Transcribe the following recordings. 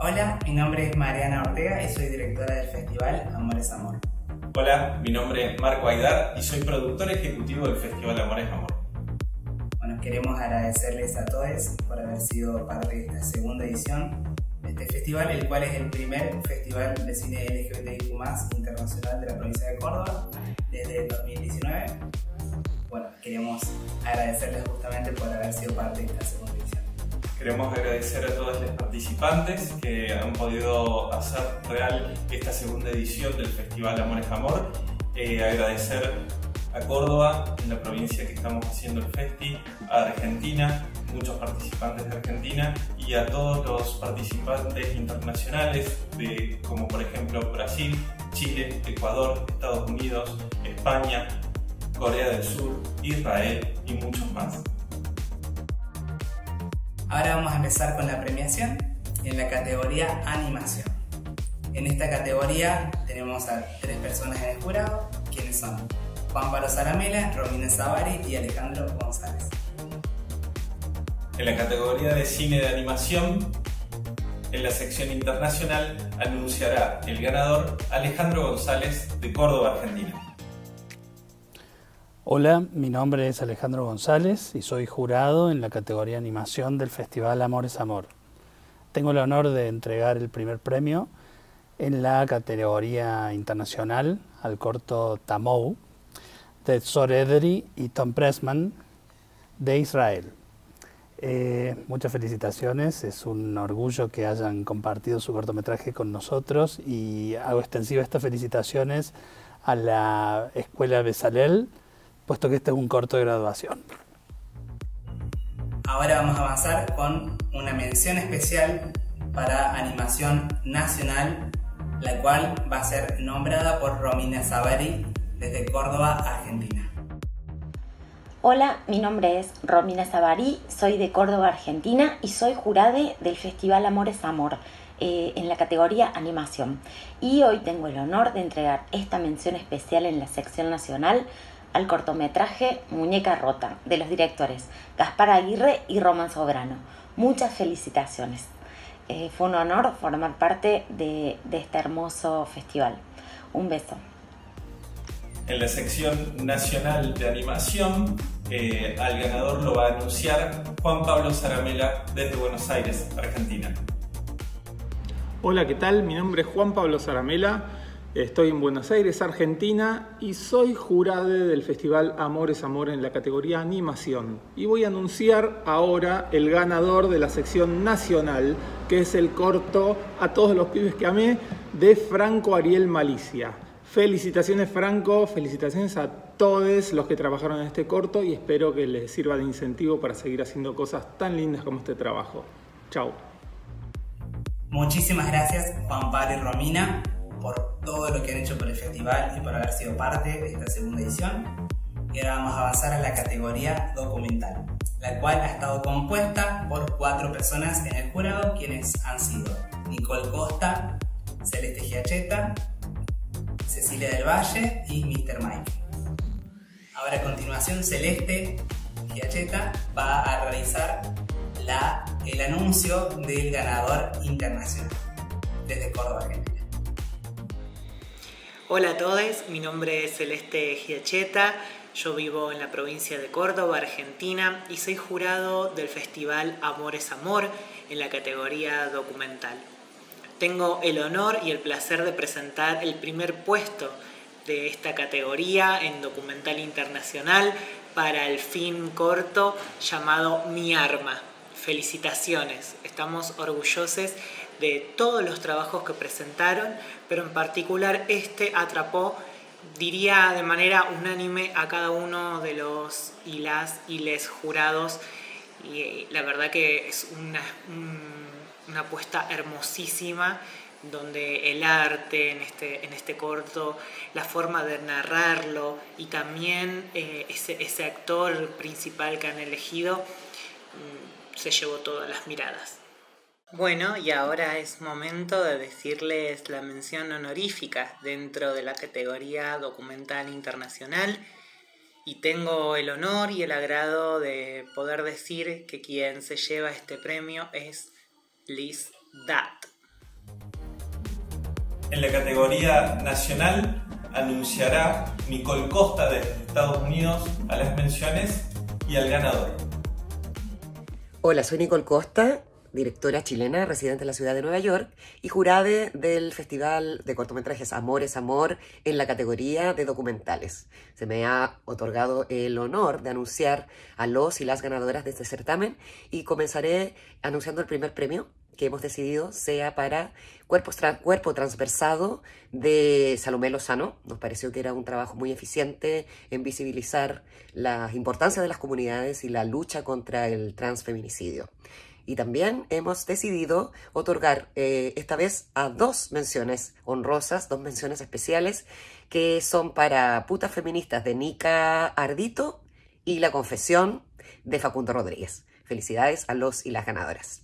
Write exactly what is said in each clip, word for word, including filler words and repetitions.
Hola, mi nombre es Mariana Ortega y soy directora del festival Amor es Amor. Hola, mi nombre es Marco Aidar y soy productor ejecutivo del festival Amor es Amor. Bueno, queremos agradecerles a todos por haber sido parte de esta segunda edición de este festival, el cual es el primer festival de cine L G B T I Q más, internacional de la provincia de Córdoba desde dos mil diecinueve. Bueno, queremos agradecerles justamente por haber sido parte de esta segunda edición. Queremos agradecer a todos los participantes que han podido hacer real esta segunda edición del Festival Amor es Amor. Eh, agradecer a Córdoba, en la provincia que estamos haciendo el festi, a Argentina, muchos participantes de Argentina, y a todos los participantes internacionales, de, como por ejemplo Brasil, Chile, Ecuador, Estados Unidos, España, Corea del Sur, Israel y muchos más. Ahora vamos a empezar con la premiación en la categoría animación. En esta categoría tenemos a tres personas en el jurado, quienes son Juan Pablo Zaramela, Romina Savari y Alejandro González. En la categoría de cine de animación, en la sección internacional, anunciará el ganador Alejandro González de Córdoba, Argentina. Hola, mi nombre es Alejandro González y soy jurado en la categoría animación del Festival Amor es Amor. Tengo el honor de entregar el primer premio en la categoría internacional al corto Tamou de Tzor Ederi y Tom Pressman de Israel. Eh, muchas felicitaciones, es un orgullo que hayan compartido su cortometraje con nosotros y hago extensiva estas felicitaciones a la Escuela Bezalel, puesto que este es un corto de graduación. Ahora vamos a avanzar con una mención especial para animación nacional, la cual va a ser nombrada por Romina Savari desde Córdoba, Argentina. Hola, mi nombre es Romina Savari, soy de Córdoba, Argentina y soy jurade del Festival Amor es Amor eh, en la categoría animación. Y hoy tengo el honor de entregar esta mención especial en la sección nacional al cortometraje Muñeca Rota, de los directores Gaspar Aguirre y Román Sobrano. Muchas felicitaciones. Eh, fue un honor formar parte de, de este hermoso festival. Un beso. En la sección nacional de animación, eh, al ganador lo va a anunciar Juan Pablo Zaramela desde Buenos Aires, Argentina. Hola, ¿qué tal? Mi nombre es Juan Pablo Zaramela. Estoy en Buenos Aires, Argentina, y soy jurado del Festival Amor es Amor en la categoría Animación. Y voy a anunciar ahora el ganador de la sección nacional, que es el corto A todos los pibes que amé, de Franco Ariel Malicia. Felicitaciones, Franco, felicitaciones a todos los que trabajaron en este corto y espero que les sirva de incentivo para seguir haciendo cosas tan lindas como este trabajo. Chao. Muchísimas gracias, Juan Pablo y Romina, por todo lo que han hecho por el festival y por haber sido parte de esta segunda edición. Y ahora vamos a avanzar a la categoría documental, la cual ha estado compuesta por cuatro personas en el jurado, quienes han sido Nicole Costa, Celeste Giacheta, Cecilia del Valle y mister Mike. Ahora a continuación Celeste Giacheta va a realizar la, el anuncio del ganador internacional desde Córdoba, Argentina. Hola a todos, mi nombre es Celeste Giacheta, yo vivo en la provincia de Córdoba, Argentina, y soy jurado del Festival Amor es Amor en la categoría documental. Tengo el honor y el placer de presentar el primer puesto de esta categoría en documental internacional para el film corto llamado Mi Arma. Felicitaciones, estamos orgullosos de todos los trabajos que presentaron, pero en particular este atrapó, diría de manera unánime, a cada uno de los y las y les jurados, y la verdad que es una, una apuesta hermosísima, donde el arte en este, en este corto, la forma de narrarlo y también eh, ese, ese actor principal que han elegido mmm, se llevó todas las miradas. Bueno, y ahora es momento de decirles la mención honorífica dentro de la categoría documental internacional, y tengo el honor y el agrado de poder decir que quien se lleva este premio es Liz Datt. En la categoría nacional anunciará Nicole Costa de Estados Unidos a las menciones y al ganador. Hola, soy Nicole Costa, directora chilena residente en la ciudad de Nueva York y jurada del Festival de Cortometrajes Amor es Amor en la categoría de documentales. Se me ha otorgado el honor de anunciar a los y las ganadoras de este certamen y comenzaré anunciando el primer premio que hemos decidido sea para Cuerpo, tra cuerpo Transversado de Salomé Lozano. Nos pareció que era un trabajo muy eficiente en visibilizar la importancia de las comunidades y la lucha contra el transfeminicidio. Y también hemos decidido otorgar eh, esta vez a dos menciones honrosas, dos menciones especiales, que son para Putas Feministas de Nica Ardito y La Confesión de Facundo Rodríguez. Felicidades a los y las ganadoras.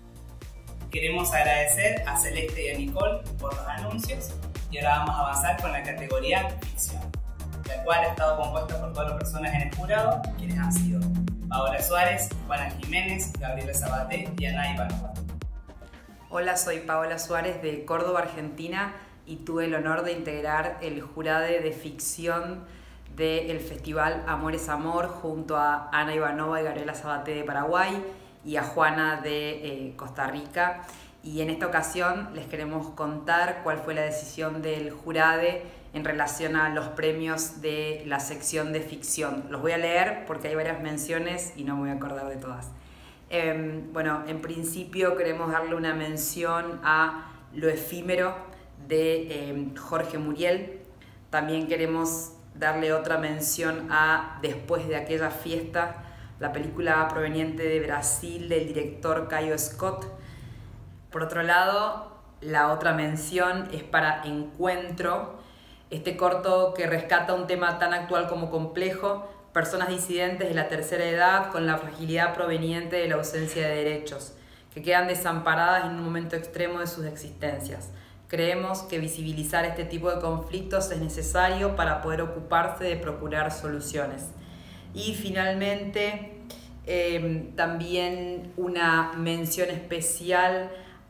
Queremos agradecer a Celeste y a Nicole por los anuncios y ahora vamos a avanzar con la categoría ficción, la cual ha estado compuesta por cuatro personas en el jurado, quienes han sido Paola Suárez, Juana Jiménez, Gabriela Sabaté y Ana Ivanova. Hola, soy Paola Suárez de Córdoba, Argentina, y tuve el honor de integrar el jurado de ficción del Festival Amor es Amor junto a Ana Ivanova y Gabriela Sabaté de Paraguay y a Juana de eh, Costa Rica. Y en esta ocasión les queremos contar cuál fue la decisión del jurado en relación a los premios de la sección de ficción. Los voy a leer porque hay varias menciones y no me voy a acordar de todas. Eh, bueno, en principio queremos darle una mención a Lo efímero de eh, Jorge Muriel. También queremos darle otra mención a Después de aquella fiesta, la película proveniente de Brasil del director Caio Scott. Por otro lado, la otra mención es para Encuentro, este corto que rescata un tema tan actual como complejo, personas disidentes de la tercera edad con la fragilidad proveniente de la ausencia de derechos, que quedan desamparadas en un momento extremo de sus existencias. Creemos que visibilizar este tipo de conflictos es necesario para poder ocuparse de procurar soluciones. Y finalmente, eh, también una mención especial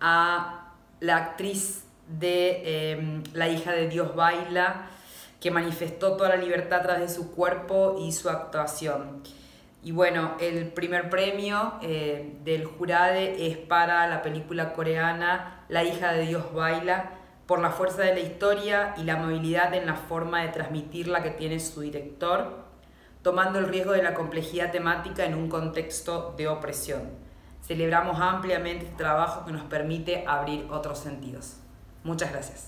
a la actriz de eh, La hija de Dios baila, que manifestó toda la libertad a través de su cuerpo y su actuación. Y bueno, el primer premio eh, del jurado es para la película coreana La hija de Dios baila, por la fuerza de la historia y la movilidad en la forma de transmitirla que tiene su director, tomando el riesgo de la complejidad temática en un contexto de opresión. Celebramos ampliamente este trabajo que nos permite abrir otros sentidos. Muchas gracias.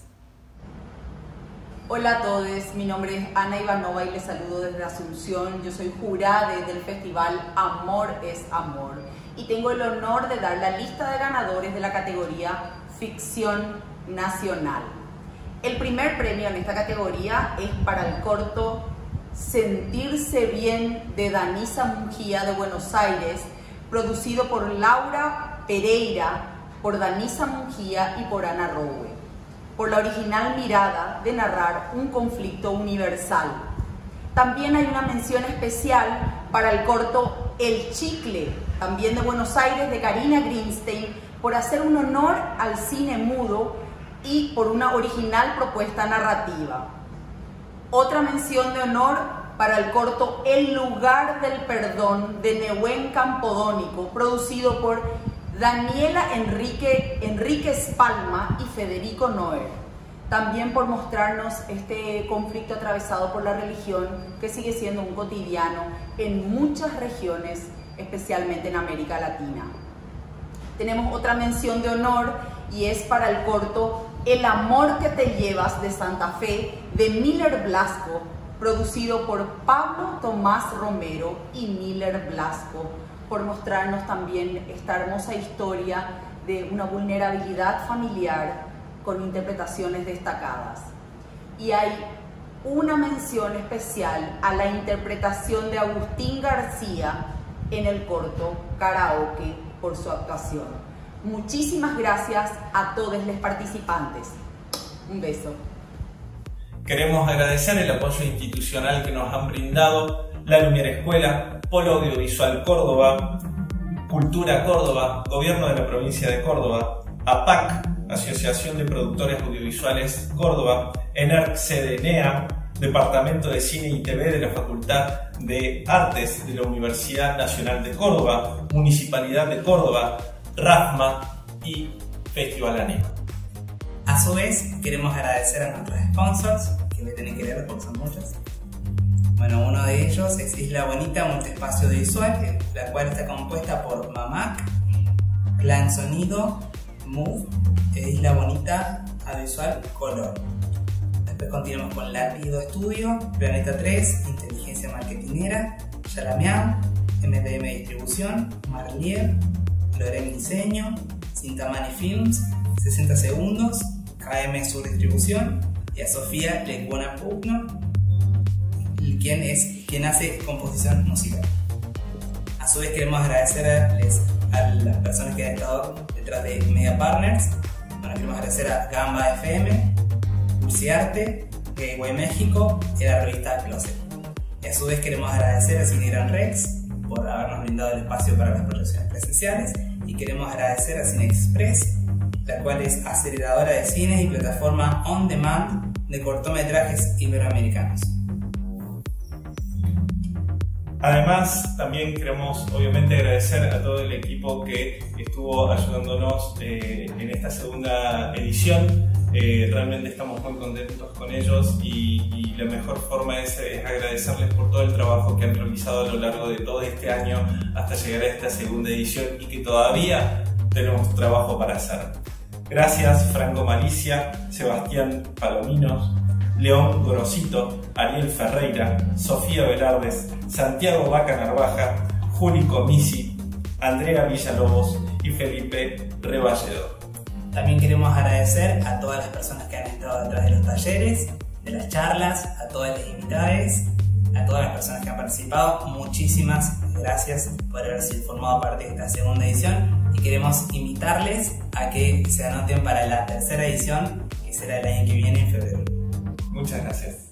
Hola a todos, mi nombre es Ana Ivanova y les saludo desde Asunción. Yo soy jurada del Festival Amor es Amor y tengo el honor de dar la lista de ganadores de la categoría Ficción Nacional. El primer premio en esta categoría es para el corto Sentirse Bien de Danisa Mungía de Buenos Aires, producido por Laura Pereira, por Danisa Mungía y por Ana Rowe, por la original mirada de narrar un conflicto universal. También hay una mención especial para el corto El Chicle, también de Buenos Aires, de Karina Greenstein, por hacer un honor al cine mudo y por una original propuesta narrativa. Otra mención de honor para el corto El lugar del perdón de Nehuen Campodónico, producido por Daniela Enrique, Enríquez Palma y Federico Noer. También por mostrarnos este conflicto atravesado por la religión que sigue siendo un cotidiano en muchas regiones, especialmente en América Latina. Tenemos otra mención de honor y es para el corto El amor que te llevas de Santa Fe de Miller Blasco, producido por Pablo Tomás Romero y Miller Blasco, por mostrarnos también esta hermosa historia de una vulnerabilidad familiar con interpretaciones destacadas. Y hay una mención especial a la interpretación de Agustín García en el corto Karaoke por su actuación. Muchísimas gracias a todos los participantes. Un beso. Queremos agradecer el apoyo institucional que nos han brindado la Lumière Escuela, Polo Audiovisual Córdoba, Cultura Córdoba, Gobierno de la Provincia de Córdoba, A P A C, Asociación de Productores Audiovisuales Córdoba, ENERC CDNEA, Departamento de Cine y T V de la Facultad de Artes de la Universidad Nacional de Córdoba, Municipalidad de Córdoba, RAFMA y Festival Anima. A su vez, queremos agradecer a nuestros sponsors, que me tienen que leer porque son muchos. Bueno, uno de ellos es Isla Bonita Multiespacio Visual, la cual está compuesta por Mamac, Clan Sonido, Move e Isla Bonita Audiovisual Color. Después continuamos con Lápido Estudio, Planeta tres, Inteligencia Marketinera, Yalameam, M D M Distribución, Marlier, Lorem Diseño, Cintamani Films, sesenta segundos, K M Sur Distribución y a Sofía Lecuona Pugno, quien es quien hace composición musical. A su vez queremos agradecerles a las personas que han estado detrás de Media Partners. Bueno, queremos agradecer a Gamba F M, Pulsiarte, Gateway México y la revista Closet. Y a su vez queremos agradecer a Cine Gran Rex por habernos brindado el espacio para las proyecciones presenciales, y queremos agradecer a Cine Express, la cual es aceleradora de cines y plataforma on demand de cortometrajes iberoamericanos. Además, también queremos obviamente agradecer a todo el equipo que estuvo ayudándonos eh, en esta segunda edición. Eh, realmente estamos muy contentos con ellos y, y la mejor forma es, es agradecerles por todo el trabajo que han realizado a lo largo de todo este año hasta llegar a esta segunda edición, y que todavía tenemos trabajo para hacer. Gracias Franco Malicia, Sebastián Palominos, León Gorosito, Ariel Ferreira, Sofía Velardes, Santiago Vaca Narvaja, Juli Comisi, Andrea Villalobos y Felipe Reballedo. También queremos agradecer a todas las personas que han estado detrás de los talleres, de las charlas, a todas las invitadas, a todas las personas que han participado. Muchísimas gracias por haberse formado parte de esta segunda edición, y queremos invitarles a que se anoten para la tercera edición, que será el año que viene en febrero. Muchas gracias.